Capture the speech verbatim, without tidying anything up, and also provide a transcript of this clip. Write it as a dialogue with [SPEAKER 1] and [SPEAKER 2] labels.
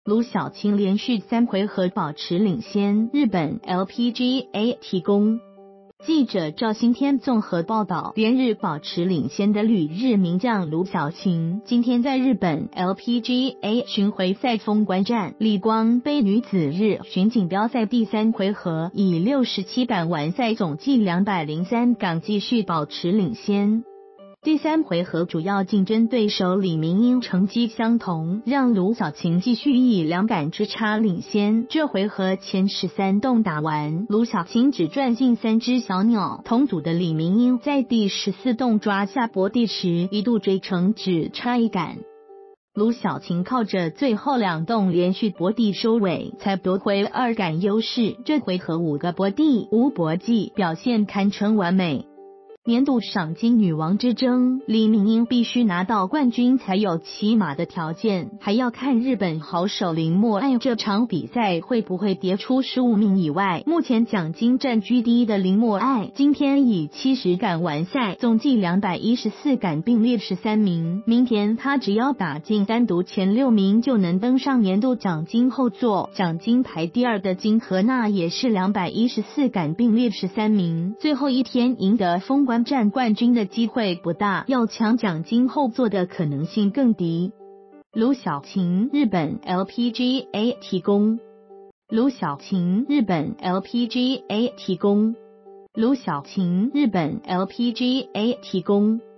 [SPEAKER 1] 卢晓晴连续三回合保持领先，日本 L P G A 提供。记者赵新天综合报道，连日保持领先的旅日名将卢晓晴，今天在日本 L P G A 巡回赛封关战立光杯女子日巡锦标赛第三回合，以六十七杆完赛，总计两百零三杆，继续保持领先。第三回合主要竞争对手李明英成绩相同，让卢晓晴继续以两杆之差领先。这回合前十三洞打完，卢晓晴只赚进三只小鸟。同组的李明英在第十四洞抓下博地时，一度追成只差一杆。卢晓晴靠着最后两洞连续博地收尾，才夺回二杆优势。这回合五个博地无博计，表现堪称完美。年度赏金女王之争，李明英必须拿到冠军才有骑马的条件，还要看日本好手林默爱这场比赛会不会跌出十五名以外。目前奖金占居第一的林默爱，今天以七十杆完赛，总计两百一十四杆，并列十三名。明天他只要打进单独前六名，就能登上年度奖金后座。奖金排第二的金荷娜也是两百一十四杆，并列十三名。最后一天赢得封关战冠军的机会不大，要抢奖金后座的可能性更低。卢晓晴，日本 L P G A 提供。卢晓晴，日本 L P G A 提供。卢晓晴，日本 L P G A 提供。